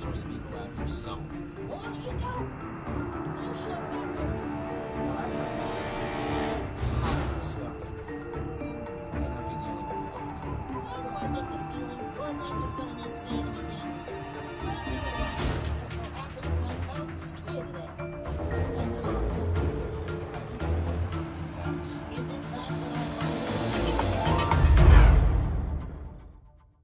source of ego out here somewhere. What, ego? You sure about this? Well, I've heard this is some powerful stuff. You may not be the only one who knows. Why do I get the feeling your neck is gonna